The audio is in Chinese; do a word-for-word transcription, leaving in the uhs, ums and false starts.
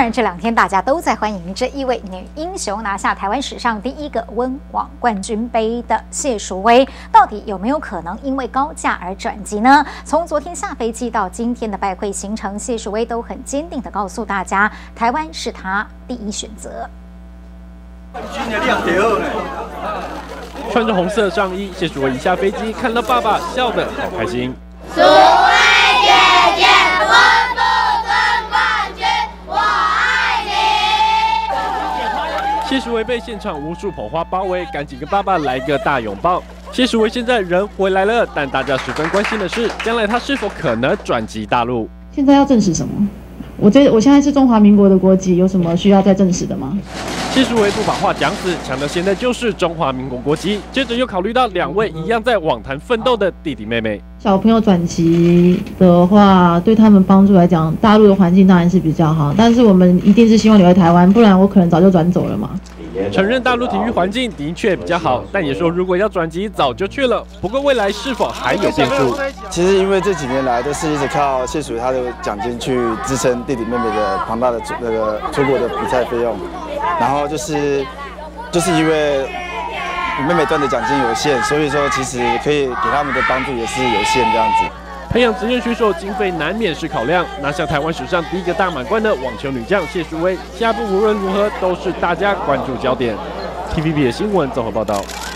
然，这两天大家都在欢迎这一位女英雄拿下台湾史上第一个温网冠军杯的谢淑薇，到底有没有可能因为高价而转机呢？从昨天下飞机到今天的拜会行程，谢淑薇都很坚定地告诉大家，台湾是她第一选择。 穿着红色上衣，谢淑薇一下飞机，看到爸爸，笑得好开心。 淑薇姐姐，温布顿冠军，我爱你！ 谢淑薇被现场无数捧花包围，赶紧跟爸爸来个大拥抱。谢淑薇现在人回来了，但大家十分关心的是，将来她是否可能转籍大陆？ 现在要证实什么？我这我现在是中华民国的国籍，有什么需要再证实的吗？ 谢淑薇不把话讲死，强调现在就是中华民国国籍。接着又考虑到两位一样在网坛奋斗的弟弟妹妹， 小朋友转籍的话，对他们帮助来讲，大陆的环境当然是比较好，但是我们一定是希望留在台湾，不然我可能早就转走了嘛。 承认大陆体育环境的确比较好，但也说如果要转籍，早就去了。不过未来是否还有变数？ 其实因为这几年来都是一直靠谢淑薇她的奖金去支撑弟弟妹妹的庞大的那个出国的比赛费用，然后就是就是因为妹妹赚的奖金有限，所以说其实可以给他们的帮助也是有限这样子。 培养职业选手经费难免是考量，拿下台湾史上第一个大满贯的网球女将谢淑薇，下一步无论如何都是大家关注焦点。T V B 的新闻综合报道。